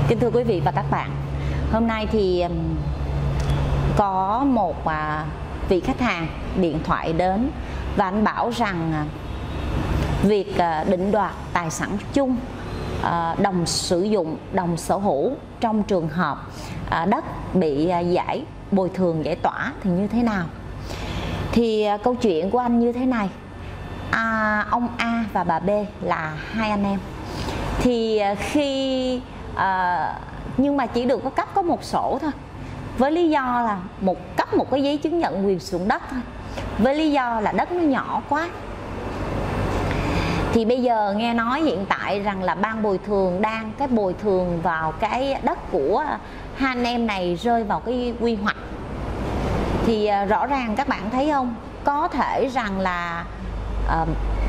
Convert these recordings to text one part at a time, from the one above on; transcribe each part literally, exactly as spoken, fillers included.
Kính thưa quý vị và các bạn, hôm nay thì có một vị khách hàng điện thoại đến và anh bảo rằng việc định đoạt tài sản chung, đồng sử dụng, đồng sở hữu trong trường hợp đất bị giải bồi thường giải tỏa thì như thế nào. Thì câu chuyện của anh như thế này. à, Ông A và bà B là hai anh em. Thì khi à, nhưng mà chỉ được có cấp có một sổ thôi, với lý do là một cấp một cái giấy chứng nhận quyền sử dụng đất thôi, với lý do là đất nó nhỏ quá. Thì bây giờ nghe nói hiện tại rằng là ban bồi thường đang cái bồi thường vào cái đất của hai anh em này rơi vào cái quy hoạch. Thì rõ ràng các bạn thấy không, có thể rằng là uh,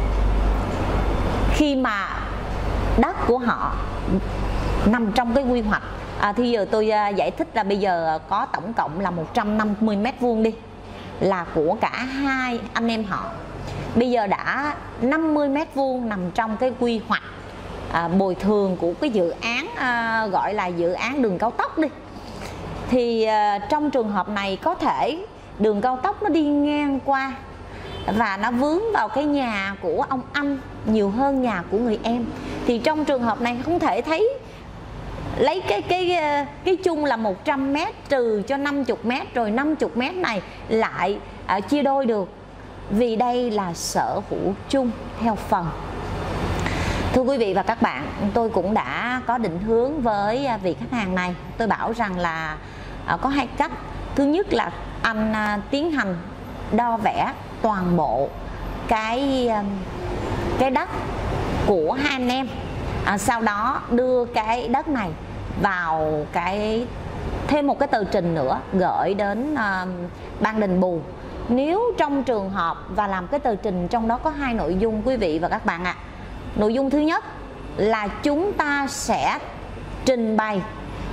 khi mà đất của họ nằm trong cái quy hoạch, à, thì giờ tôi uh, giải thích là bây giờ có tổng cộng là một trăm năm mươi mét vuông đi, là của cả hai anh em họ. Bây giờ đã năm mươi mét vuông nằm trong cái quy hoạch à, bồi thường của cái dự án à, gọi là dự án đường cao tốc đi. Thì à, trong trường hợp này có thể đường cao tốc nó đi ngang qua và nó vướng vào cái nhà của ông anh nhiều hơn nhà của người em. Thì trong trường hợp này không thể thấy lấy cái cái cái chung là một trăm mét trừ cho năm mươi mét, rồi năm mươi mét này lại à, chia đôi được, vì đây là sở hữu chung theo phần. Thưa quý vị và các bạn, tôi cũng đã có định hướng với vị khách hàng này. Tôi bảo rằng là à, có hai cách. Thứ nhất là anh à, tiến hành đo vẽ toàn bộ cái à, cái đất của hai anh em, à, sau đó đưa cái đất này vào cái thêm một cái tờ trình nữa gửi đến à, ban đền bù. Nếu trong trường hợp và làm cái tờ trình trong đó có hai nội dung quý vị và các bạn ạ. À. Nội dung thứ nhất là chúng ta sẽ trình bày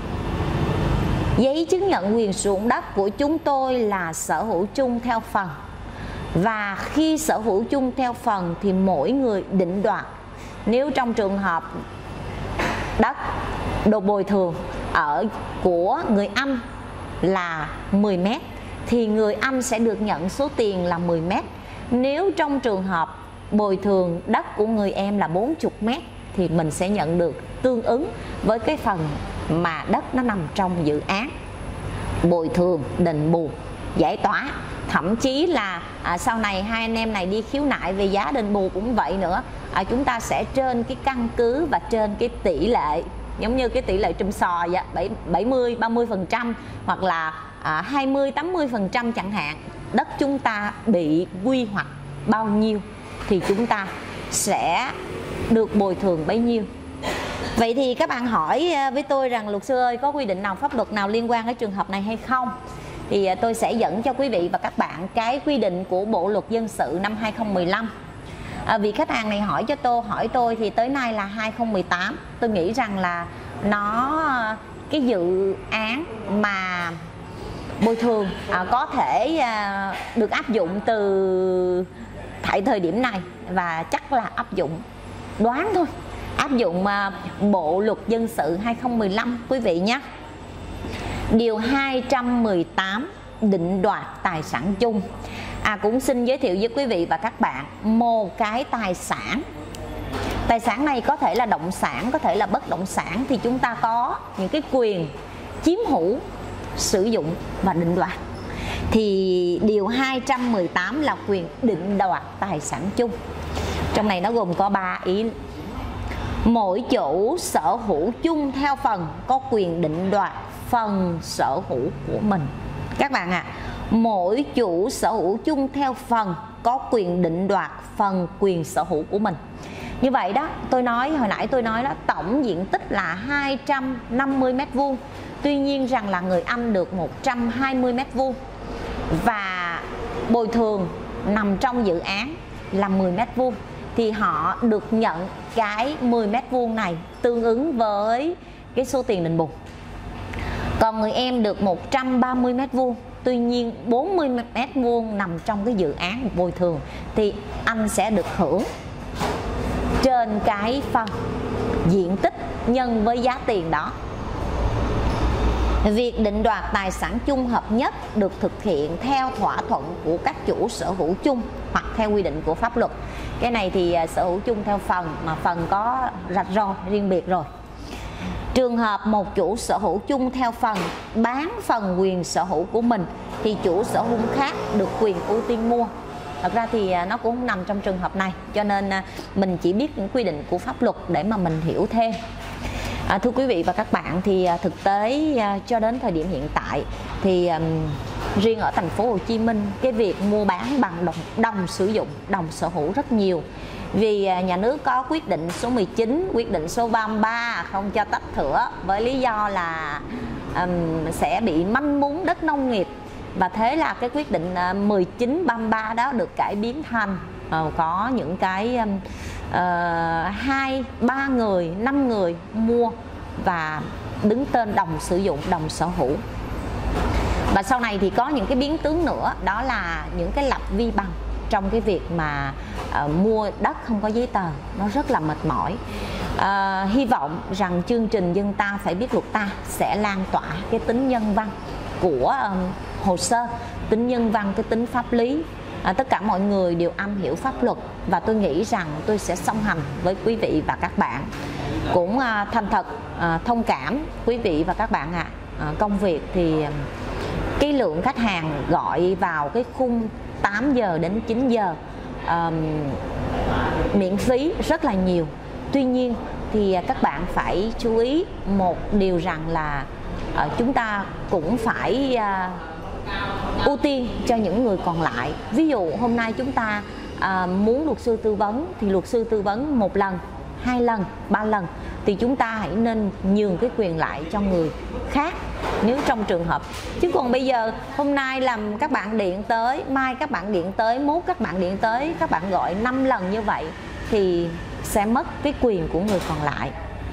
giấy chứng nhận quyền sử dụng đất của chúng tôi là sở hữu chung theo phần. Và khi sở hữu chung theo phần thì mỗi người định đoạt. Nếu trong trường hợp đất được bồi thường ở của người anh là mười mét thì người anh sẽ được nhận số tiền là mười mét. Nếu trong trường hợp bồi thường đất của người em là bốn mươi mét thì mình sẽ nhận được tương ứng với cái phần mà đất nó nằm trong dự án bồi thường, đền bù, giải tỏa. Thậm chí là à, sau này hai anh em này đi khiếu nại về giá đền bù cũng vậy nữa. à, Chúng ta sẽ trên cái căn cứ và trên cái tỷ lệ, giống như cái tỷ lệ trùm sò vậy, bảy mươi ba mươi phần trăm hoặc là à, hai mươi tám mươi phần trăm chẳng hạn, đất chúng ta bị quy hoạch bao nhiêu thì chúng ta sẽ được bồi thường bấy nhiêu. Vậy thì các bạn hỏi với tôi rằng luật sư ơi, có quy định nào, pháp luật nào liên quan đến trường hợp này hay không? Thì tôi sẽ dẫn cho quý vị và các bạn cái quy định của Bộ Luật Dân sự năm hai không một năm. À, vì khách hàng này hỏi cho tôi hỏi tôi thì tới nay là hai không một tám. Tôi nghĩ rằng là nó cái dự án mà bồi thường à, có thể à, được áp dụng từ tại thời điểm này, và chắc là áp dụng, đoán thôi, áp dụng à, Bộ Luật Dân sự hai không một năm quý vị nhé. Điều hai trăm mười tám định đoạt tài sản chung. À, cũng xin giới thiệu với quý vị và các bạn một cái tài sản. Tài sản này có thể là động sản, có thể là bất động sản, thì chúng ta có những cái quyền chiếm hữu, sử dụng và định đoạt. Thì điều hai trăm mười tám là quyền định đoạt tài sản chung. Trong này nó gồm có ba ý. Mỗi chủ sở hữu chung theo phần có quyền định đoạt phần sở hữu của mình. Các bạn ạ, à, mỗi chủ sở hữu chung theo phần có quyền định đoạt phần quyền sở hữu của mình. Như vậy đó, tôi nói hồi nãy tôi nói đó, tổng diện tích là hai trăm năm mươi mét vuông. Tuy nhiên rằng là người anh được một trăm hai mươi mét vuông và bồi thường nằm trong dự án là mười mét vuông, thì họ được nhận cái mười mét vuông này tương ứng với cái số tiền đền bù. Còn người em được một trăm ba mươi mét vuông, tuy nhiên bốn mươi mét vuông nằm trong cái dự án bồi thường, thì anh sẽ được hưởng trên cái phần diện tích nhân với giá tiền đó. Việc định đoạt tài sản chung hợp nhất được thực hiện theo thỏa thuận của các chủ sở hữu chung hoặc theo quy định của pháp luật. Cái này thì sở hữu chung theo phần, mà phần có rạch ròi riêng biệt rồi. Trường hợp một chủ sở hữu chung theo phần bán phần quyền sở hữu của mình thì chủ sở hữu khác được quyền ưu tiên mua. Thật ra thì nó cũng không nằm trong trường hợp này, cho nên mình chỉ biết những quy định của pháp luật để mà mình hiểu thêm. À, thưa quý vị và các bạn, thì thực tế cho đến thời điểm hiện tại thì um, riêng ở thành phố Hồ Chí Minh, cái việc mua bán bằng đồng, đồng sử dụng, đồng sở hữu rất nhiều. Vì nhà nước có quyết định số mười chín, quyết định số ba mươi ba không cho tách thửa với lý do là um, sẽ bị manh mún đất nông nghiệp. Và thế là cái quyết định mười chín ba mươi ba đó được cải biến thành uh, có những cái um, hai, ba người, năm người mua và đứng tên đồng sử dụng, đồng sở hữu. Và sau này thì có những cái biến tướng nữa, đó là những cái lập vi bằng trong cái việc mà uh, mua đất không có giấy tờ, nó rất là mệt mỏi. Uh, hy vọng rằng chương trình Dân Ta Phải Biết Luật Ta sẽ lan tỏa cái tính nhân văn của um, hồ sơ, tính nhân văn, cái tính pháp lý. À, tất cả mọi người đều am hiểu pháp luật, và tôi nghĩ rằng tôi sẽ song hành với quý vị và các bạn. Cũng à, thành thật à, thông cảm quý vị và các bạn ạ. À. À, công việc thì cái lượng khách hàng gọi vào cái khung tám giờ đến chín giờ à, miễn phí rất là nhiều. Tuy nhiên thì các bạn phải chú ý một điều rằng là à, chúng ta cũng phải à, ưu tiên cho những người còn lại. Ví dụ hôm nay chúng ta à, muốn luật sư tư vấn thì luật sư tư vấn một lần, hai lần, ba lần thì chúng ta hãy nên nhường cái quyền lại cho người khác nếu trong trường hợp. Chứ còn bây giờ hôm nay làm các bạn điện tới, mai các bạn điện tới, mốt các bạn điện tới, các bạn gọi năm lần như vậy thì sẽ mất cái quyền của người còn lại.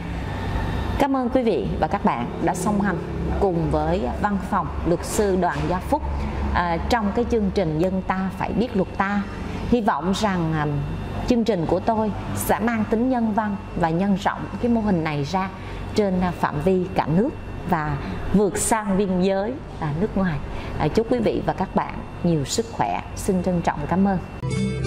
Cảm ơn quý vị và các bạn đã song hành cùng với văn phòng luật sư Đoàn Gia Phúc à, trong cái chương trình Dân Ta Phải Biết Luật Ta. Hy vọng rằng à, chương trình của tôi sẽ mang tính nhân văn và nhân rộng cái mô hình này ra trên à, phạm vi cả nước và vượt sang biên giới à, nước ngoài. À, chúc quý vị và các bạn nhiều sức khỏe. Xin trân trọng cảm ơn.